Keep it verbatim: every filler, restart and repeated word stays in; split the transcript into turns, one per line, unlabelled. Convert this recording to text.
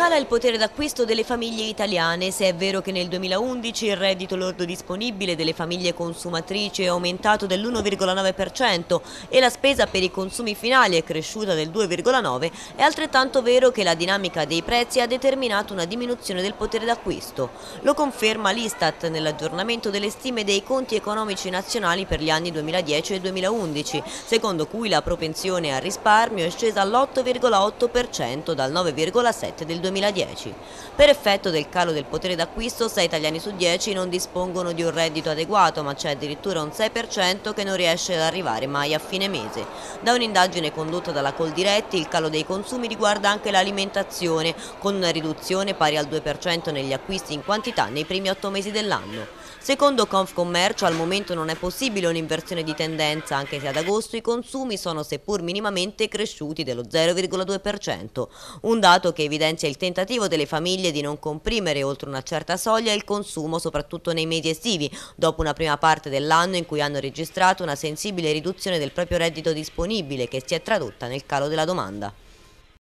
Cala il potere d'acquisto delle famiglie italiane. Se è vero che nel duemilaundici il reddito lordo disponibile delle famiglie consumatrici è aumentato dell'uno virgola nove per cento e la spesa per i consumi finali è cresciuta del due virgola nove per cento, è altrettanto vero che la dinamica dei prezzi ha determinato una diminuzione del potere d'acquisto. Lo conferma l'Istat nell'aggiornamento delle stime dei conti economici nazionali per gli anni duemiladieci e duemilaundici, secondo cui la propensione al risparmio è scesa all'otto virgola otto per cento dal nove virgola sette per cento del duemiladieci. Per effetto del calo del potere d'acquisto, sei italiani su dieci non dispongono di un reddito adeguato, ma c'è addirittura un sei per cento che non riesce ad arrivare mai a fine mese. Da un'indagine condotta dalla Coldiretti, il calo dei consumi riguarda anche l'alimentazione, con una riduzione pari al due per cento negli acquisti in quantità nei primi otto mesi dell'anno. Secondo Confcommercio, al momento non è possibile un'inversione di tendenza, anche se ad agosto i consumi sono seppur minimamente cresciuti dello zero virgola due per cento, un dato che evidenzia il tentativo delle famiglie di non comprimere oltre una certa soglia il consumo, soprattutto nei mesi estivi, dopo una prima parte dell'anno in cui hanno registrato una sensibile riduzione del proprio reddito disponibile che si è tradotta nel calo della domanda.